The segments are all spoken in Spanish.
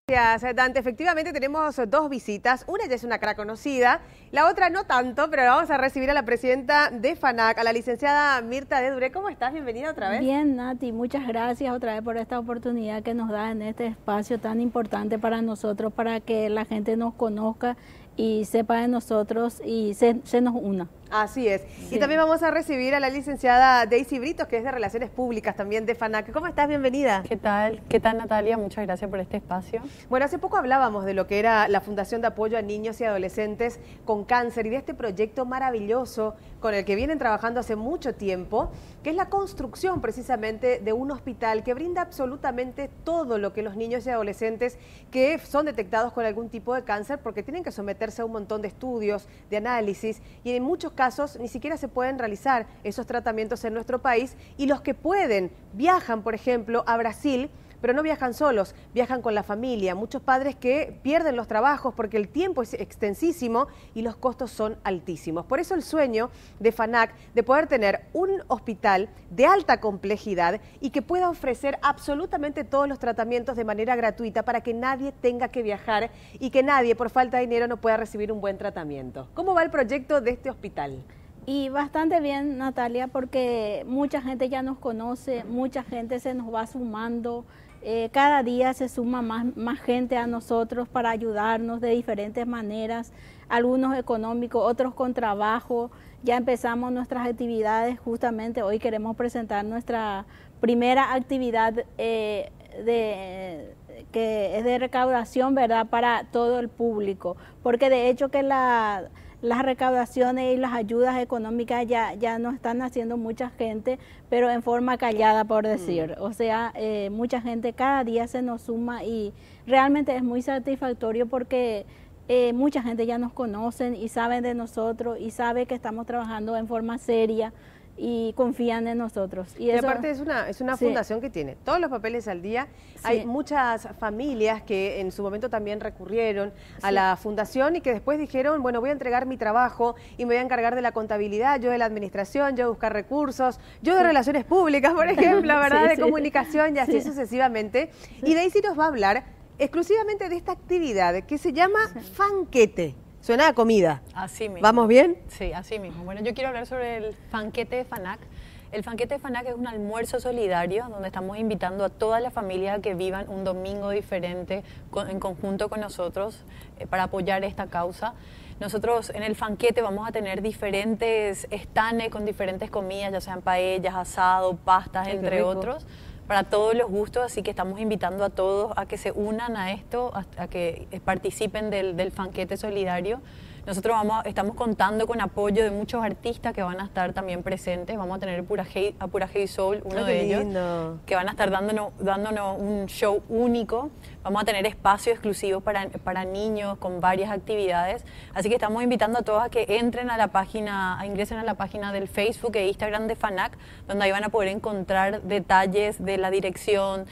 Gracias, Dante. Efectivamente tenemos dos visitas. Una ya es una cara conocida, la otra no tanto, pero vamos a recibir a la presidenta de FANAC, a la licenciada Mirta de Duré. ¿Cómo estás? Bienvenida otra vez. Bien, Nati, muchas gracias otra vez por esta oportunidad que nos da en este espacio tan importante para nosotros, para que la gente nos conozca y sepa de nosotros y se nos una. Así es. Sí. Y también vamos a recibir a la licenciada Daisy Britos, que es de Relaciones Públicas también de FANAC. ¿Cómo estás? Bienvenida. ¿Qué tal? ¿Qué tal, Natalia? Muchas gracias por este espacio. Bueno, hace poco hablábamos de lo que era la Fundación de Apoyo a Niños y Adolescentes con Cáncer y de este proyecto maravilloso con el que vienen trabajando hace mucho tiempo, que es la construcción precisamente de un hospital que brinda absolutamente todo lo que los niños y adolescentes que son detectados con algún tipo de cáncer, porque tienen que someterse a un montón de estudios, de análisis, y en muchos casos ni siquiera se pueden realizar esos tratamientos en nuestro país, y los que pueden viajan, por ejemplo, a Brasil, pero no viajan solos, viajan con la familia. Muchos padres que pierden los trabajos porque el tiempo es extensísimo y los costos son altísimos. Por eso el sueño de FANAC de poder tener un hospital de alta complejidad y que pueda ofrecer absolutamente todos los tratamientos de manera gratuita para que nadie tenga que viajar y que nadie por falta de dinero no pueda recibir un buen tratamiento. ¿Cómo va el proyecto de este hospital? Y bastante bien, Natalia, porque mucha gente ya nos conoce, mucha gente se nos va sumando. Cada día se suma más gente a nosotros para ayudarnos de diferentes maneras, algunos económicos, otros con trabajo. Ya empezamos nuestras actividades, justamente hoy queremos presentar nuestra primera actividad que es de recaudación, ¿verdad?, para todo el público, porque de hecho que las recaudaciones y las ayudas económicas ya no están haciendo mucha gente, pero en forma callada, por decir. O sea, mucha gente cada día se nos suma y realmente es muy satisfactorio porque mucha gente ya nos conocen y saben de nosotros y sabe que estamos trabajando en forma seria y confían en nosotros. Y aparte es una sí, fundación que tiene todos los papeles al día. Sí. Hay muchas familias que en su momento también recurrieron a la fundación y que después dijeron, bueno, voy a entregar mi trabajo y me voy a encargar de la contabilidad, yo de la administración, yo de buscar recursos, yo de relaciones públicas, por ejemplo, ¿verdad? De comunicación y así sucesivamente. Y Daisy nos va a hablar exclusivamente de esta actividad que se llama Fanquete. Suena a comida. Así mismo. ¿Vamos bien? Sí, así mismo. Bueno, yo quiero hablar sobre el Fanquete de FANAC. El Fanquete de FANAC es un almuerzo solidario donde estamos invitando a toda la familia que vivan un domingo diferente en conjunto con nosotros para apoyar esta causa. Nosotros en el Fanquete vamos a tener diferentes estanes con diferentes comidas, ya sean paellas, asado, pastas, entre otros, para todos los gustos, así que estamos invitando a todos a que se unan a esto, a que participen del Fanquete solidario. Nosotros estamos contando con apoyo de muchos artistas que van a estar también presentes. Vamos a tener a Pura Hey Soul, uno de ellos, que van a estar dándonos un show único. Vamos a tener espacio exclusivo para niños con varias actividades. Así que estamos invitando a todos a que entren a la página, ingresen a la página del Facebook e Instagram de FANAC, donde ahí van a poder encontrar detalles de la dirección,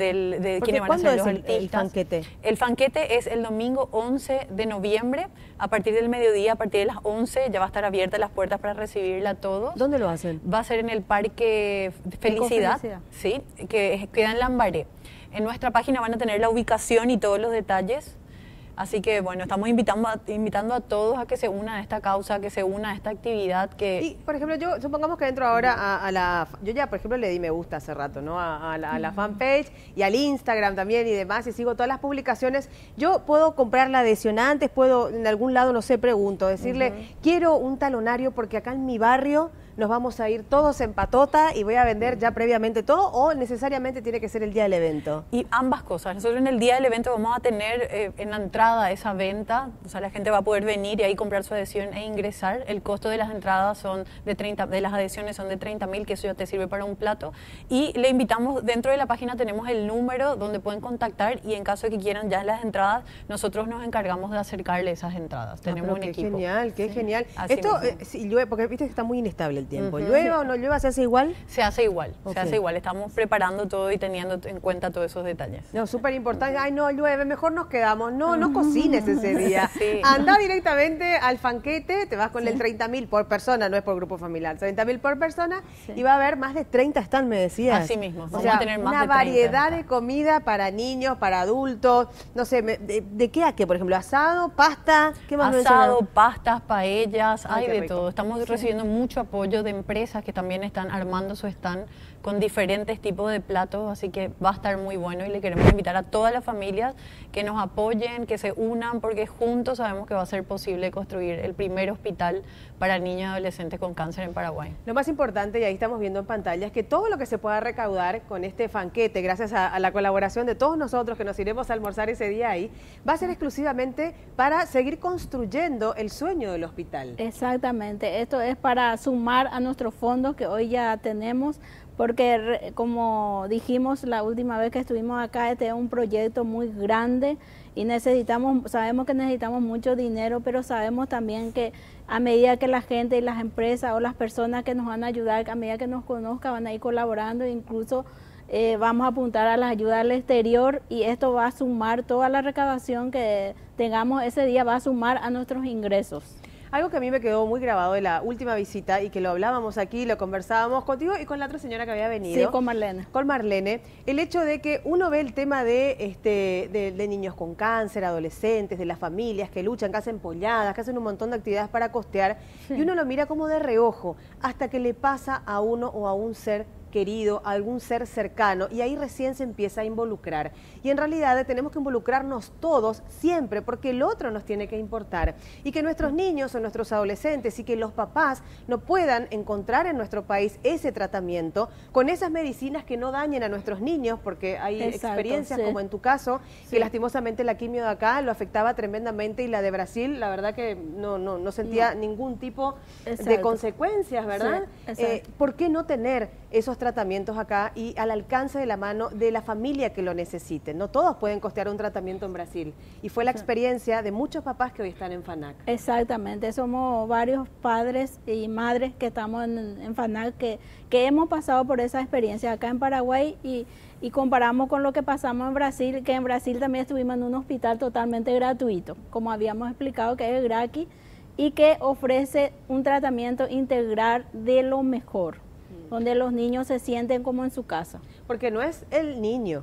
de quiénes van a ser los artistas. El Fanquete? El Fanquete es el domingo 11 de noviembre, a partir del mediodía, a partir de las 11, ya va a estar abiertas las puertas para recibirla a todos. ¿Dónde lo hacen? Va a ser en el Parque Felicidad, sí, que queda en Lambaré. En nuestra página van a tener la ubicación y todos los detalles. Así que, bueno, estamos invitando a todos a que se unan a esta causa, que se unan a esta actividad. Y, por ejemplo, yo supongamos que entro ahora a la... Yo ya, por ejemplo, le di me gusta hace rato, ¿no? A la fanpage y al Instagram también y demás, y sigo todas las publicaciones. Yo puedo comprar la adhesión antes, puedo, en algún lado, no sé, pregunto, decirle, quiero un talonario porque acá en mi barrio nos vamos a ir todos en patota y voy a vender ya previamente todo, o necesariamente tiene que ser el día del evento. Y ambas cosas. Nosotros en el día del evento vamos a tener en la entrada esa venta, o sea, la gente va a poder venir y ahí comprar su adhesión e ingresar. El costo de las entradas son de las adhesiones son de 30.000, que eso ya te sirve para un plato. Y le invitamos, dentro de la página tenemos el número donde pueden contactar y en caso de que quieran ya las entradas, nosotros nos encargamos de acercarle esas entradas. Tenemos un equipo. Qué genial, qué genial. Así esto, mismo. si llueve, porque viste que está muy inestable el el tiempo. ¿Llueva o no llueva, se hace igual? Se hace igual, Ok. se hace igual. Estamos preparando todo y teniendo en cuenta todos esos detalles. No, súper importante. Ay, no, llueve, mejor nos quedamos. No, no cocines ese día. Sí. Anda directamente al fanquete, te vas con el 30.000 por persona, no es por grupo familiar, 30.000 por persona, y va a haber más de 30 stand, me decías. Así mismo, O vamos sea, a tener más una de 30 variedad de stands. comida para niños, para adultos, no sé, ¿de qué a qué? Por ejemplo, asado, pasta, ¿qué más me Asado, mencionas? pastas, paellas, Ay, hay qué de rico. todo. Estamos recibiendo mucho apoyo de empresas que también están armando su stand con diferentes tipos de platos, así que va a estar muy bueno y le queremos invitar a todas las familias que nos apoyen, que se unan, porque juntos sabemos que va a ser posible construir el primer hospital para niños y adolescentes con cáncer en Paraguay. Lo más importante, y ahí estamos viendo en pantalla, es que todo lo que se pueda recaudar con este fanquete, gracias a la colaboración de todos nosotros que nos iremos a almorzar ese día ahí, va a ser exclusivamente para seguir construyendo el sueño del hospital. Exactamente, esto es para sumar a nuestros fondos que hoy ya tenemos, porque como dijimos la última vez que estuvimos acá, este es un proyecto muy grande y sabemos que necesitamos mucho dinero, pero sabemos también que a medida que la gente y las empresas o las personas que nos van a ayudar, a medida que nos conozcan, van a ir colaborando, e incluso vamos a apuntar a la ayuda al exterior, y esto va a sumar toda la recaudación que tengamos ese día, va a sumar a nuestros ingresos. Algo que a mí me quedó muy grabado de la última visita y que lo hablábamos aquí, lo conversábamos contigo y con la otra señora que había venido. Sí, con Marlene. Con Marlene, el hecho de que uno ve el tema de niños con cáncer, adolescentes, de las familias que luchan, que hacen polladas, que hacen un montón de actividades para costear, Sí. y uno lo mira como de reojo hasta que le pasa a uno o a un ser querido, a algún ser cercano, y ahí recién se empieza a involucrar. Y en realidad tenemos que involucrarnos todos siempre, porque el otro nos tiene que importar. Y que nuestros niños o nuestros adolescentes y que los papás no puedan encontrar en nuestro país ese tratamiento con esas medicinas que no dañen a nuestros niños, porque hay Exacto, experiencias sí. como en tu caso, que Sí. lastimosamente la quimio de acá lo afectaba tremendamente, y la de Brasil, la verdad que no sentía ningún tipo de Exacto. consecuencias, ¿verdad? Sí, exacto. ¿Por qué no tener esos tratamientos acá y al alcance de la mano de la familia que lo necesite? No todos pueden costear un tratamiento en Brasil, y fue la experiencia de muchos papás que hoy están en FANAC. Exactamente, somos varios padres y madres que estamos en FANAC que hemos pasado por esa experiencia acá en Paraguay, y comparamos con lo que pasamos en Brasil, que en Brasil también estuvimos en un hospital totalmente gratuito, como habíamos explicado, que es el GRACI, y que ofrece un tratamiento integral de lo mejor, donde los niños se sienten como en su casa. Porque no es el niño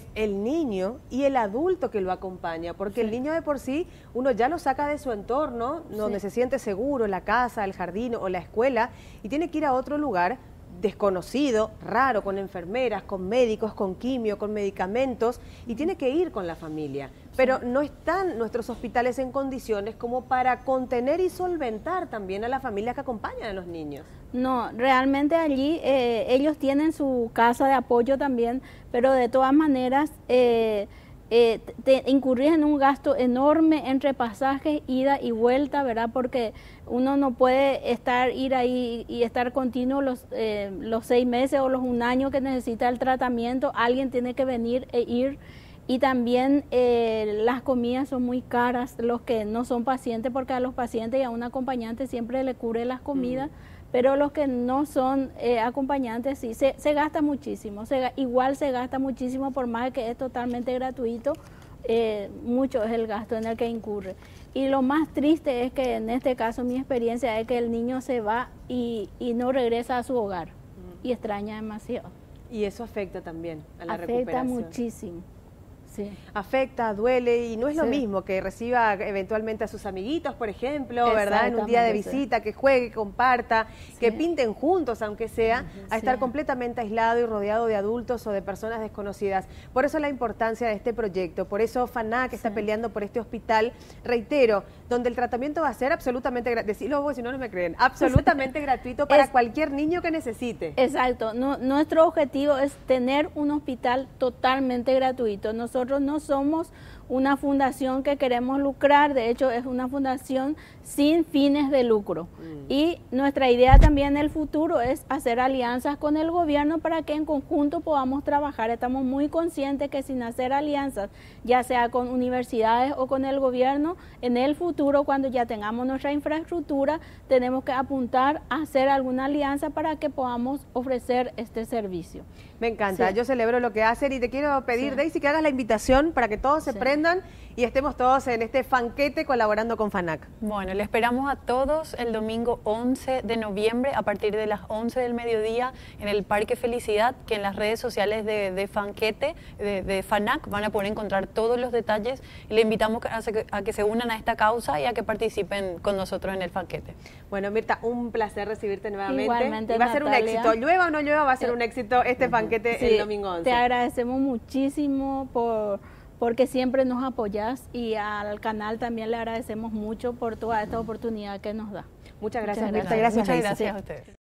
y el adulto que lo acompaña, porque el niño de por sí uno ya lo saca de su entorno, donde se siente seguro, la casa, el jardín o la escuela, y tiene que ir a otro lugar desconocido, raro, con enfermeras, con médicos, con quimio, con medicamentos, y tiene que ir con la familia. Pero no están nuestros hospitales en condiciones como para contener y solventar también a las familias que acompañan a los niños. No, realmente allí ellos tienen su casa de apoyo también, pero de todas maneras incurrir en un gasto enorme entre pasajes, ida y vuelta, ¿verdad? Porque uno no puede ir ahí y estar continuo los 6 meses o los 1 año que necesita el tratamiento. Alguien tiene que venir e ir. Y también las comidas son muy caras, los que no son pacientes, porque a los pacientes y a un acompañante siempre le cubre las comidas, pero los que no son acompañantes sí, se gasta muchísimo, igual se gasta muchísimo, por más que es totalmente gratuito, mucho es el gasto en el que incurre. Y lo más triste es que en este caso mi experiencia es que el niño se va y no regresa a su hogar, y extraña demasiado. Y eso afecta también a la Afecta recuperación. muchísimo. Sí. Afecta, duele, y no es lo Sí. mismo que reciba eventualmente a sus amiguitos, por ejemplo, ¿verdad? En un día de Exactamente, sí. visita, que juegue, comparta, que Sí. pinten juntos, aunque sea, a estar Sí. completamente aislado y rodeado de adultos o de personas desconocidas. Por eso la importancia de este proyecto, por eso FANAC está peleando por este hospital, reitero, donde el tratamiento va a ser absolutamente gratuito, decirlo vos si no me creen, absolutamente gratuito para cualquier niño que necesite. Exacto, nuestro objetivo es tener un hospital totalmente gratuito. Nosotros nosotros no somos una fundación que queremos lucrar, de hecho es una fundación sin fines de lucro. Y nuestra idea también en el futuro es hacer alianzas con el gobierno para que en conjunto podamos trabajar. Estamos muy conscientes que sin hacer alianzas, ya sea con universidades o con el gobierno, en el futuro, cuando ya tengamos nuestra infraestructura, tenemos que apuntar a hacer alguna alianza para que podamos ofrecer este servicio. Me encanta, Sí. yo celebro lo que hacen y te quiero pedir, Sí. Daisy, que hagas la invitación para que todos se Sí. prendan y estemos todos en este fanquete colaborando con FANAC. Bueno, le esperamos a todos el domingo 11 de noviembre a partir de las 11 del mediodía en el Parque Felicidad, que en las redes sociales de Fanquete, de FANAC, van a poder encontrar todos los detalles y le invitamos a que se unan a esta causa y a que participen con nosotros en el Fanquete. Bueno, Mirta, un placer recibirte nuevamente. Igualmente, y va a ser un Natalia. éxito, llueva o no llueva, va a ser un éxito este fanquete Sí, el domingo 11. te agradecemos muchísimo porque siempre nos apoyas, y al canal también le agradecemos mucho por toda esta oportunidad que nos da. Muchas gracias, Muchas Mirta, gracias. gracias, Muchas Daisy. gracias a ustedes.